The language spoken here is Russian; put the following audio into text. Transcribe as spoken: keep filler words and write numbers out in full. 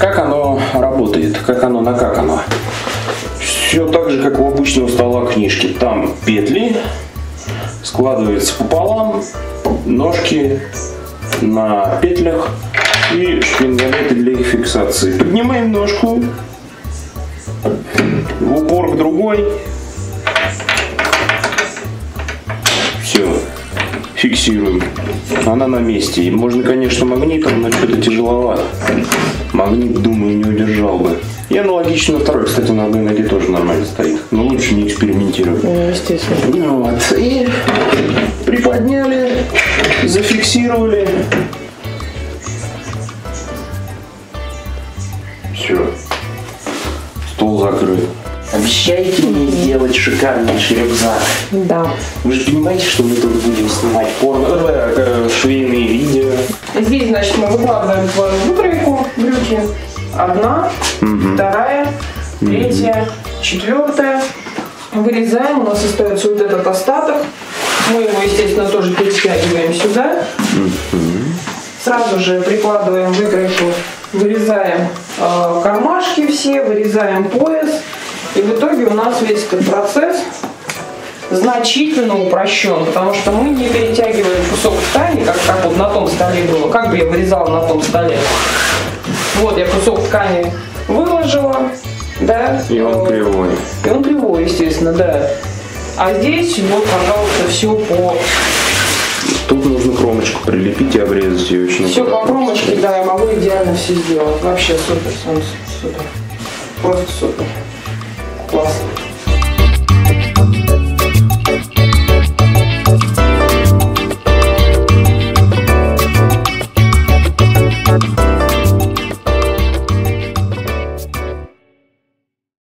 Как оно работает, как оно накакано? Все так же, как у обычного стола книжки. Там петли, складывается пополам, ножки на петлях и шпингалеты для их фиксации. Поднимаем ножку в упор к другой. Все, фиксируем. Она на месте. И можно, конечно, магнитом, но что-то тяжеловато. Магнит, думаю, не удержал бы. И аналогично второй, кстати, на одной ноге тоже нормально стоит. Но лучше не экспериментировать. Ну, естественно. Вот. И приподняли, зафиксировали. Все. Стол закрыт. Обещаете мне сделать шикарнейший рюкзак? Да. Вы же понимаете, что мы тут будем снимать порно, э, швейные видео. Здесь, значит, мы выкладываем твою выкройку, брюки. Одна, угу. Вторая, третья, угу. Четвертая. Вырезаем, у нас остается вот этот остаток. Мы его, естественно, тоже перетягиваем сюда. Угу. Сразу же прикладываем выкройку, вырезаем э, кармашки все, вырезаем пояс. И в итоге у нас весь этот процесс значительно упрощен, потому что мы не перетягиваем кусок ткани, как, как вот на том столе было, как бы я вырезала на том столе. Вот я кусок ткани выложила, да. И он кривой. И он кривой, естественно, да. А здесь вот, пожалуйста, все по... Тут нужно кромочку прилепить и обрезать ее очень Все по кромочке, да, я могу идеально все сделать. Вообще супер, солнце, супер. Просто супер. Классно.